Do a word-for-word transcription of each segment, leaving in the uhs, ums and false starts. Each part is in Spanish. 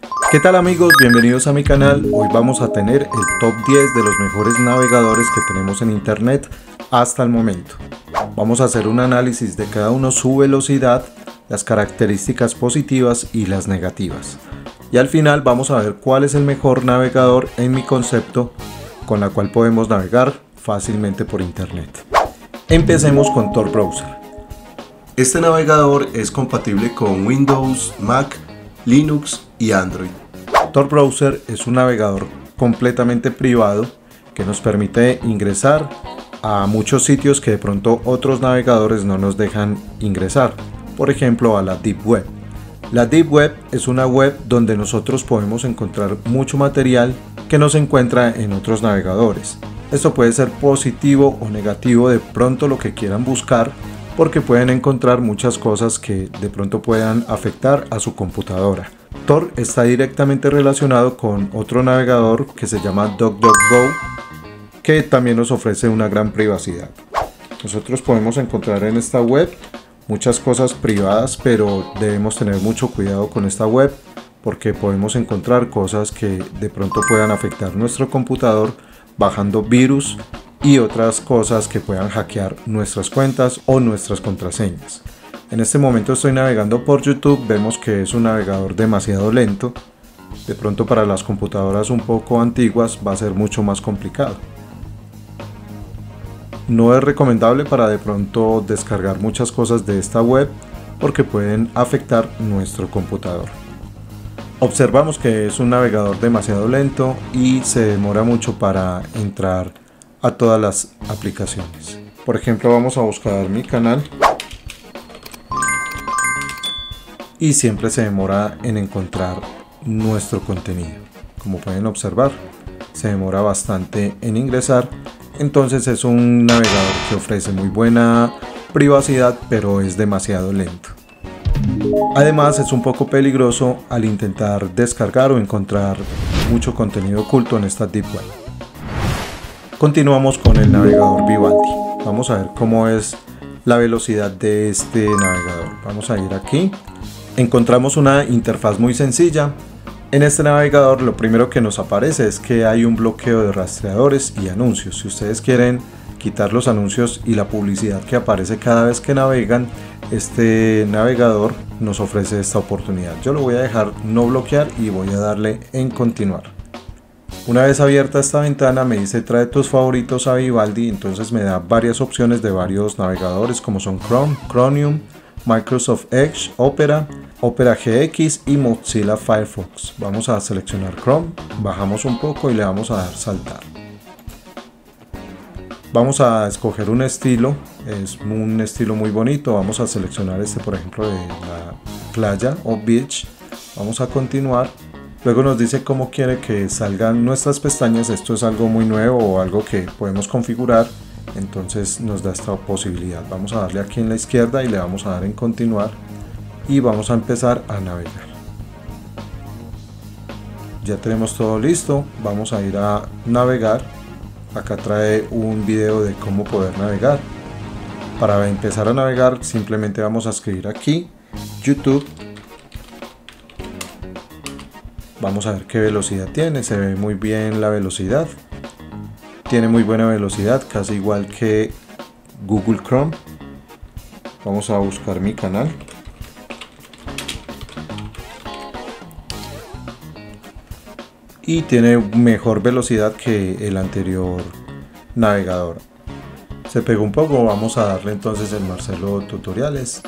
¿Qué tal amigos? Bienvenidos a mi canal. Hoy vamos a tener el top diez de los mejores navegadores que tenemos en internet hasta el momento. Vamos a hacer un análisis de cada uno, su velocidad, las características positivas y las negativas. Y al final vamos a ver cuál es el mejor navegador en mi concepto con la cual podemos navegar fácilmente por internet. Empecemos con Tor Browser. Este navegador es compatible con Windows, Mac, Linux y Android. Tor Browser es un navegador completamente privado que nos permite ingresar a muchos sitios que de pronto otros navegadores no nos dejan ingresar. Por ejemplo, a la Deep Web. La Deep Web es una web donde nosotros podemos encontrar mucho material que no se encuentra en otros navegadores. Esto puede ser positivo o negativo de pronto lo que quieran buscar, porque pueden encontrar muchas cosas que de pronto puedan afectar a su computadora. Tor está directamente relacionado con otro navegador que se llama DuckDuckGo, que también nos ofrece una gran privacidad. Nosotros podemos encontrar en esta web muchas cosas privadas, pero debemos tener mucho cuidado con esta web porque podemos encontrar cosas que de pronto puedan afectar nuestro computador bajando virus y otras cosas que puedan hackear nuestras cuentas o nuestras contraseñas. En este momento estoy navegando por YouTube, vemos que es un navegador demasiado lento. De pronto para las computadoras un poco antiguas va a ser mucho más complicado. No es recomendable para de pronto descargar muchas cosas de esta web porque pueden afectar nuestro computador. Observamos que es un navegador demasiado lento y se demora mucho para entrar a todas las aplicaciones. Por ejemplo, vamos a buscar mi canal y siempre se demora en encontrar nuestro contenido. Como pueden observar, se demora bastante en ingresar. Entonces es un navegador que ofrece muy buena privacidad, pero es demasiado lento. Además es un poco peligroso al intentar descargar o encontrar mucho contenido oculto en esta Deep Web. Continuamos con el navegador Vivaldi. Vamos a ver cómo es la velocidad de este navegador. Vamos a ir aquí. Encontramos una interfaz muy sencilla. En este navegador lo primero que nos aparece es que hay un bloqueo de rastreadores y anuncios. Si ustedes quieren quitar los anuncios y la publicidad que aparece cada vez que navegan, este navegador nos ofrece esta oportunidad. Yo lo voy a dejar no bloquear y voy a darle en continuar. Una vez abierta esta ventana me dice trae tus favoritos a Vivaldi, entonces me da varias opciones de varios navegadores como son Chrome, Chromium, Microsoft Edge, Opera, Opera G X y Mozilla Firefox. Vamos a seleccionar Chrome, bajamos un poco y le vamos a dar saltar. Vamos a escoger un estilo, es un estilo muy bonito. Vamos a seleccionar este, por ejemplo, de la playa o beach. Vamos a continuar. Luego nos dice cómo quiere que salgan nuestras pestañas. Esto es algo muy nuevo o algo que podemos configurar. Entonces nos da esta posibilidad. Vamos a darle aquí en la izquierda y le vamos a dar en continuar. Y vamos a empezar a navegar. Ya tenemos todo listo. Vamos a ir a navegar. Acá trae un video de cómo poder navegar. Para empezar a navegar simplemente vamos a escribir aquí YouTube. Vamos a ver qué velocidad tiene. Se ve muy bien la velocidad. Tiene muy buena velocidad, casi igual que Google Chrome. Vamos a buscar mi canal. Y tiene mejor velocidad que el anterior navegador. Se pegó un poco, vamos a darle entonces el Marcelo Tutoriales.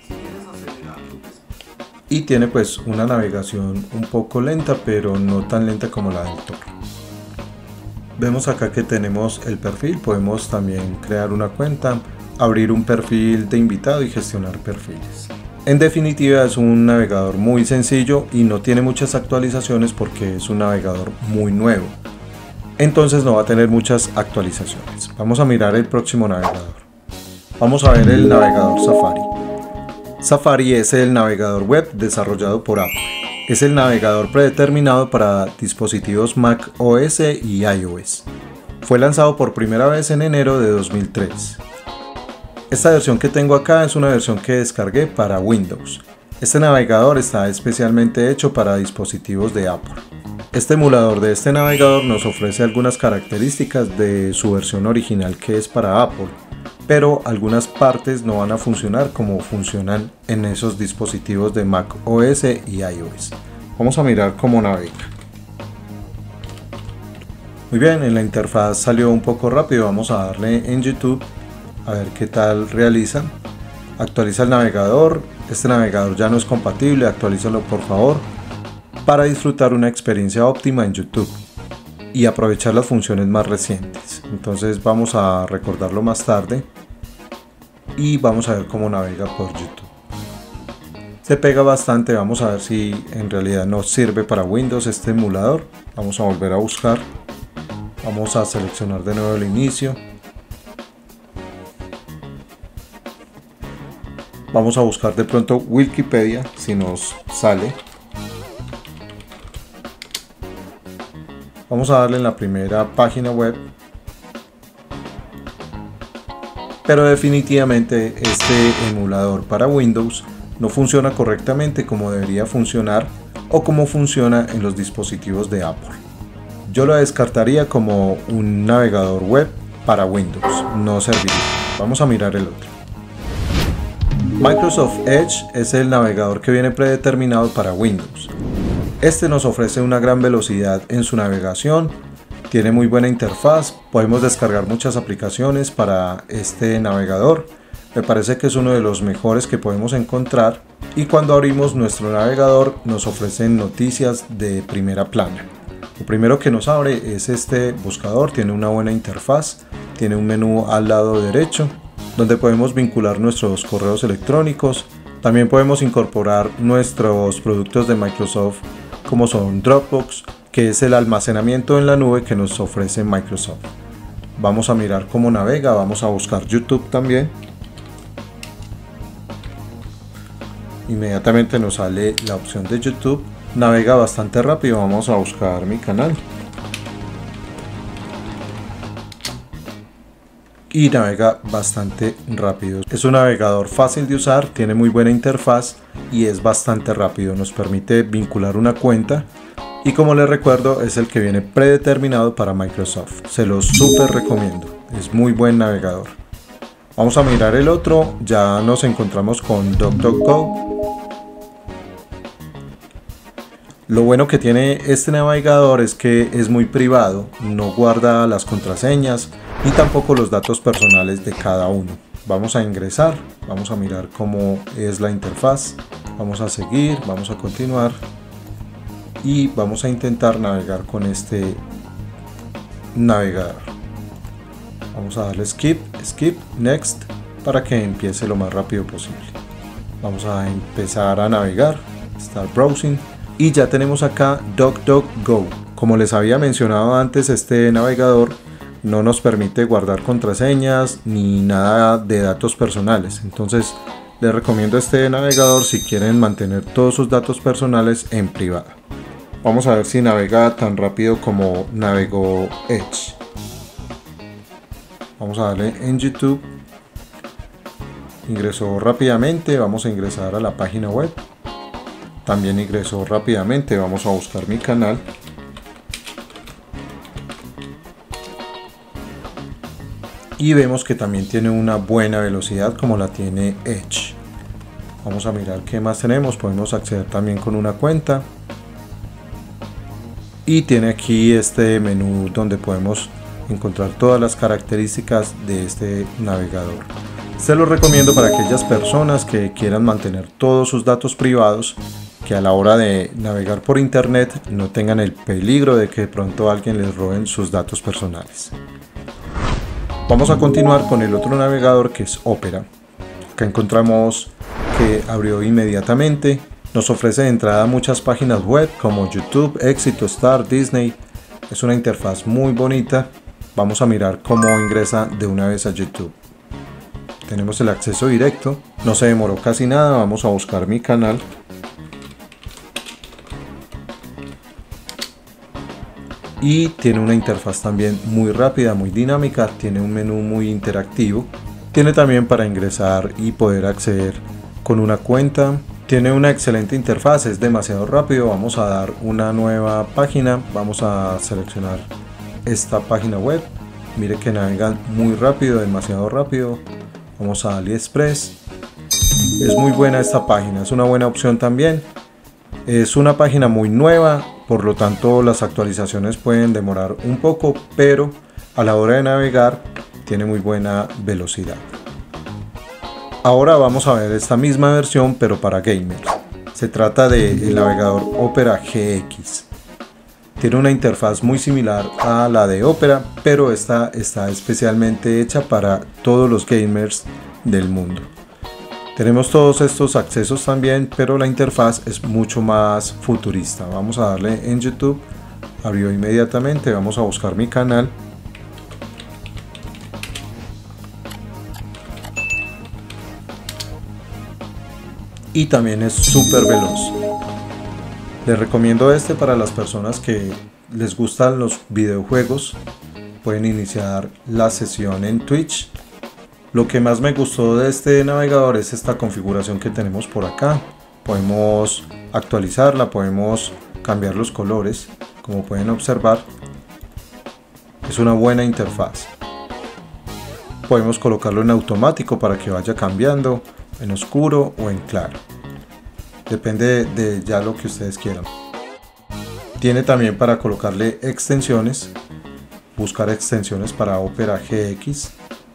Y tiene pues una navegación un poco lenta, pero no tan lenta como la del Tor. Vemos acá que tenemos el perfil, podemos también crear una cuenta, abrir un perfil de invitado y gestionar perfiles. En definitiva es un navegador muy sencillo y no tiene muchas actualizaciones porque es un navegador muy nuevo. Entonces no va a tener muchas actualizaciones. Vamos a mirar el próximo navegador. Vamos a ver el navegador Safari. Safari es el navegador web desarrollado por Apple. Es el navegador predeterminado para dispositivos Mac O S y iOS. Fue lanzado por primera vez en enero de dos mil tres. Esta versión que tengo acá es una versión que descargué para Windows. Este navegador está especialmente hecho para dispositivos de Apple. Este emulador de este navegador nos ofrece algunas características de su versión original que es para Apple, pero algunas partes no van a funcionar como funcionan en esos dispositivos de Mac O S y iOS. Vamos a mirar cómo navega. Muy bien, en la interfaz salió un poco rápido, vamos a darle en YouTube a ver qué tal realiza. Actualiza el navegador, este navegador ya no es compatible, actualízalo por favor, para disfrutar una experiencia óptima en YouTube y aprovechar las funciones más recientes. Entonces vamos a recordarlo más tarde y vamos a ver cómo navega por YouTube. Se pega bastante, vamos a ver si en realidad nos sirve para Windows este emulador. Vamos a volver a buscar, vamos a seleccionar de nuevo el inicio. Vamos a buscar de pronto Wikipedia si nos sale. Vamos a darle en la primera página web. Pero definitivamente este emulador para Windows no funciona correctamente como debería funcionar o como funciona en los dispositivos de Apple. Yo lo descartaría como un navegador web para Windows, no serviría. Vamos a mirar el otro. Microsoft Edge es el navegador que viene predeterminado para Windows. Este nos ofrece una gran velocidad en su navegación, tiene muy buena interfaz, podemos descargar muchas aplicaciones para este navegador. Me parece que es uno de los mejores que podemos encontrar y cuando abrimos nuestro navegador nos ofrecen noticias de primera plana. Lo primero que nos abre es este buscador, tiene una buena interfaz, tiene un menú al lado derecho donde podemos vincular nuestros correos electrónicos. También podemos incorporar nuestros productos de Microsoft como son Dropbox, que es el almacenamiento en la nube que nos ofrece Microsoft. Vamos a mirar cómo navega, vamos a buscar YouTube también. Inmediatamente nos sale la opción de YouTube, navega bastante rápido, vamos a buscar mi canal y navega bastante rápido. Es un navegador fácil de usar, tiene muy buena interfaz y es bastante rápido, nos permite vincular una cuenta y como les recuerdo es el que viene predeterminado para Microsoft, se lo súper recomiendo, es muy buen navegador. Vamos a mirar el otro, ya nos encontramos con DuckDuckGo. Lo bueno que tiene este navegador es que es muy privado, no guarda las contraseñas ni tampoco los datos personales de cada uno. Vamos a ingresar, vamos a mirar cómo es la interfaz, vamos a seguir, vamos a continuar y vamos a intentar navegar con este navegador. Vamos a darle skip, skip, next para que empiece lo más rápido posible. Vamos a empezar a navegar, start browsing. Y ya tenemos acá DuckDuckGo. Como les había mencionado antes, este navegador no nos permite guardar contraseñas ni nada de datos personales. Entonces les recomiendo este navegador si quieren mantener todos sus datos personales en privado. Vamos a ver si navega tan rápido como navegó Edge. Vamos a darle en YouTube. Ingresó rápidamente, vamos a ingresar a la página web. También ingresó rápidamente, vamos a buscar mi canal. Y vemos que también tiene una buena velocidad como la tiene Edge. Vamos a mirar qué más tenemos, podemos acceder también con una cuenta. Y tiene aquí este menú donde podemos encontrar todas las características de este navegador. Se lo recomiendo para aquellas personas que quieran mantener todos sus datos privados, que a la hora de navegar por internet no tengan el peligro de que de pronto alguien les roben sus datos personales. Vamos a continuar con el otro navegador que es Opera. Acá encontramos que abrió inmediatamente, nos ofrece de entrada muchas páginas web como YouTube, Éxito, Star, Disney. Es una interfaz muy bonita. Vamos a mirar cómo ingresa de una vez a YouTube. Tenemos el acceso directo, no se demoró casi nada, vamos a buscar mi canal. Y tiene una interfaz también muy rápida, muy dinámica, tiene un menú muy interactivo. Tiene también para ingresar y poder acceder con una cuenta. Tiene una excelente interfaz, es demasiado rápido. Vamos a dar una nueva página, vamos a seleccionar esta página web. Mire que navegan muy rápido, demasiado rápido. Vamos a AliExpress. Es muy buena esta página, es una buena opción también. Es una página muy nueva, por lo tanto las actualizaciones pueden demorar un poco, pero a la hora de navegar tiene muy buena velocidad. Ahora vamos a ver esta misma versión pero para gamers. Se trata del navegador Opera G X. Tiene una interfaz muy similar a la de Opera, pero esta está especialmente hecha para todos los gamers del mundo. Tenemos todos estos accesos también, pero la interfaz es mucho más futurista. Vamos a darle en YouTube, abrió inmediatamente, vamos a buscar mi canal. Y también es súper veloz. Les recomiendo este para las personas que les gustan los videojuegos. Pueden iniciar la sesión en Twitch. Lo que más me gustó de este navegador es esta configuración que tenemos por acá. Podemos actualizarla, podemos cambiar los colores, como pueden observar. Es una buena interfaz. Podemos colocarlo en automático para que vaya cambiando, en oscuro o en claro. Depende de ya lo que ustedes quieran. Tiene también para colocarle extensiones, buscar extensiones para Opera G X.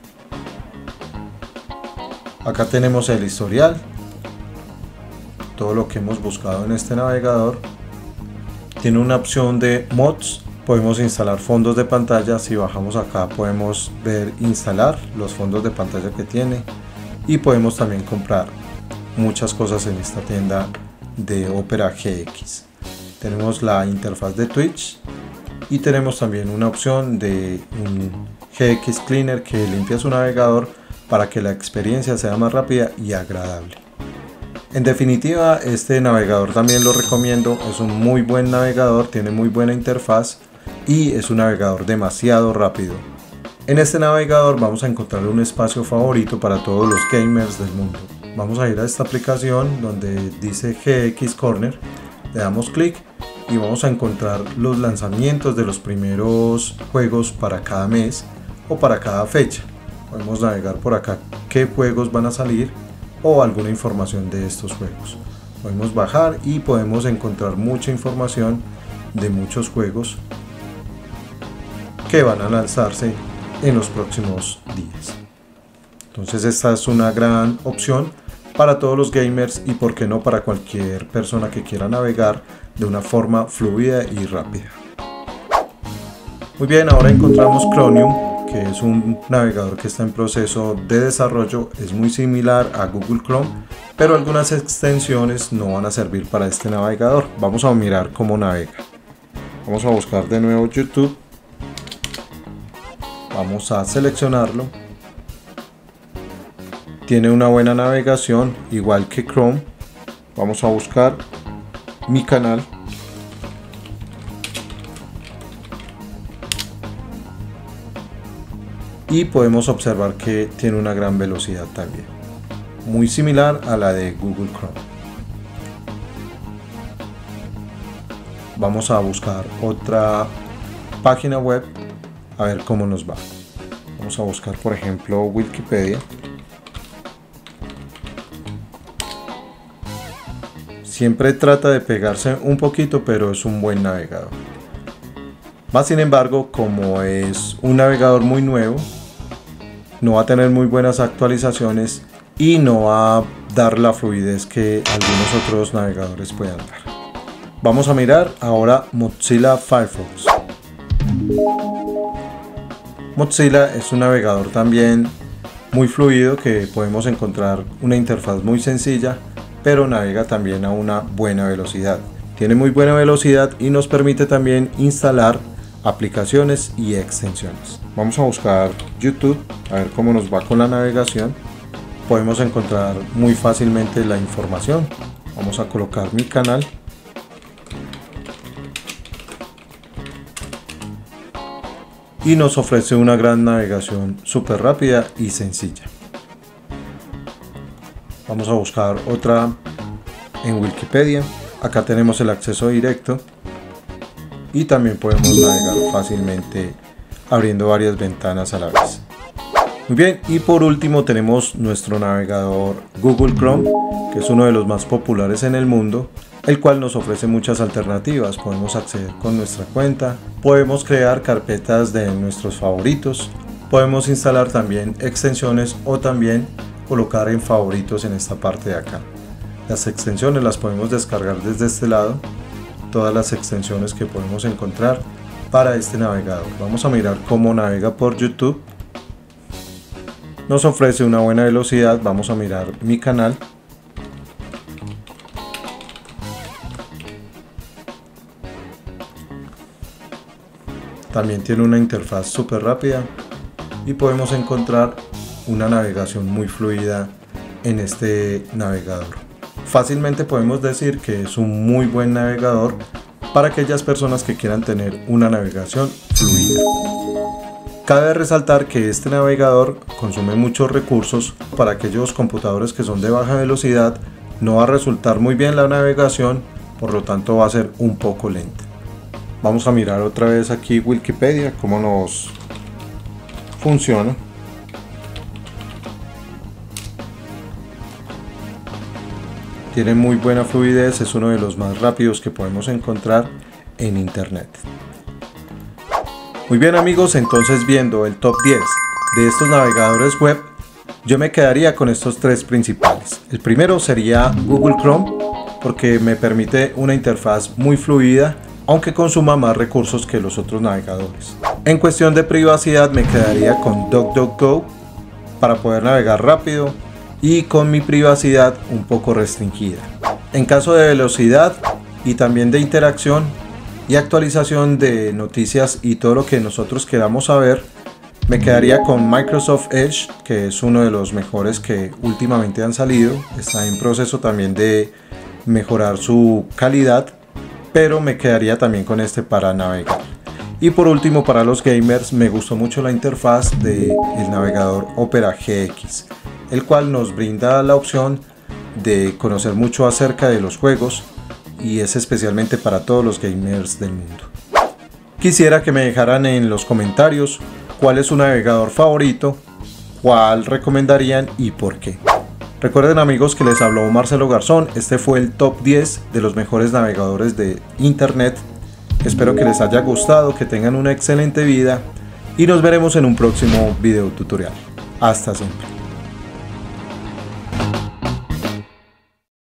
Acá tenemos el historial, todo lo que hemos buscado en este navegador. Tiene una opción de mods, podemos instalar fondos de pantalla. Si bajamos acá podemos ver instalar los fondos de pantalla que tiene, y podemos también comprar muchas cosas en esta tienda de Opera G X. Tenemos la interfaz de Twitch y tenemos también una opción de un G X Cleaner que limpia su navegador para que la experiencia sea más rápida y agradable. En definitiva, este navegador también lo recomiendo. Es un muy buen navegador, tiene muy buena interfaz y es un navegador demasiado rápido. En este navegador vamos a encontrar un espacio favorito para todos los gamers del mundo. Vamos a ir a esta aplicación donde dice G X Corner, le damos clic y vamos a encontrar los lanzamientos de los primeros juegos para cada mes o para cada fecha. Podemos navegar por acá qué juegos van a salir o alguna información de estos juegos. Podemos bajar y podemos encontrar mucha información de muchos juegos que van a lanzarse en los próximos días. Entonces esta es una gran opción para todos los gamers y por qué no para cualquier persona que quiera navegar de una forma fluida y rápida. Muy bien, ahora encontramos Chromium, que es un navegador que está en proceso de desarrollo. Es muy similar a Google Chrome, pero algunas extensiones no van a servir para este navegador. Vamos a mirar cómo navega. Vamos a buscar de nuevo YouTube. Vamos a seleccionarlo. Tiene una buena navegación, igual que Chrome. Vamos a buscar mi canal. Y podemos observar que tiene una gran velocidad también, muy similar a la de Google Chrome. Vamos a buscar otra página web a ver cómo nos va. Vamos a buscar, por ejemplo, Wikipedia. Siempre trata de pegarse un poquito, pero es un buen navegador. Más sin embargo, como es un navegador muy nuevo, no va a tener muy buenas actualizaciones y no va a dar la fluidez que algunos otros navegadores puedan dar. Vamos a mirar ahora Mozilla Firefox. Mozilla es un navegador también muy fluido, que podemos encontrar una interfaz muy sencilla, pero navega también a una buena velocidad. Tiene muy buena velocidad y nos permite también instalar aplicaciones y extensiones. Vamos a buscar YouTube a ver cómo nos va con la navegación. Podemos encontrar muy fácilmente la información. Vamos a colocar mi canal. Y nos ofrece una gran navegación súper rápida y sencilla. Vamos a buscar otra en Wikipedia. Acá tenemos el acceso directo y también podemos navegar fácilmente abriendo varias ventanas a la vez. Muy bien, y por último tenemos nuestro navegador Google Chrome, que es uno de los más populares en el mundo, el cual nos ofrece muchas alternativas. Podemos acceder con nuestra cuenta, podemos crear carpetas de nuestros favoritos, podemos instalar también extensiones o también colocar en favoritos en esta parte de acá. Las extensiones las podemos descargar desde este lado, todas las extensiones que podemos encontrar para este navegador. Vamos a mirar cómo navega por YouTube. Nos ofrece una buena velocidad. Vamos a mirar mi canal. También tiene una interfaz súper rápida y podemos encontrar una navegación muy fluida en este navegador. Fácilmente podemos decir que es un muy buen navegador para aquellas personas que quieran tener una navegación fluida. Cabe resaltar que este navegador consume muchos recursos. Para aquellos computadores que son de baja velocidad no va a resultar muy bien la navegación, por lo tanto va a ser un poco lenta. Vamos a mirar otra vez aquí Wikipedia, cómo nos funciona. Tiene muy buena fluidez, es uno de los más rápidos que podemos encontrar en internet. Muy bien amigos, entonces viendo el top diez de estos navegadores web, yo me quedaría con estos tres principales. El primero sería Google Chrome, porque me permite una interfaz muy fluida, aunque consuma más recursos que los otros navegadores. En cuestión de privacidad me quedaría con DuckDuckGo para poder navegar rápido y con mi privacidad un poco restringida. En caso de velocidad y también de interacción y actualización de noticias y todo lo que nosotros queramos saber, me quedaría con Microsoft Edge, que es uno de los mejores que últimamente han salido. Está en proceso también de mejorar su calidad, pero me quedaría también con este para navegar. Y por último, para los gamers, me gustó mucho la interfaz del navegador Opera G X, el cual nos brinda la opción de conocer mucho acerca de los juegos y es especialmente para todos los gamers del mundo. Quisiera que me dejaran en los comentarios cuál es su navegador favorito, cuál recomendarían y por qué. Recuerden amigos que les habló Marcelo Garzón. Este fue el top diez de los mejores navegadores de internet. Espero que les haya gustado, que tengan una excelente vida y nos veremos en un próximo video tutorial. Hasta siempre.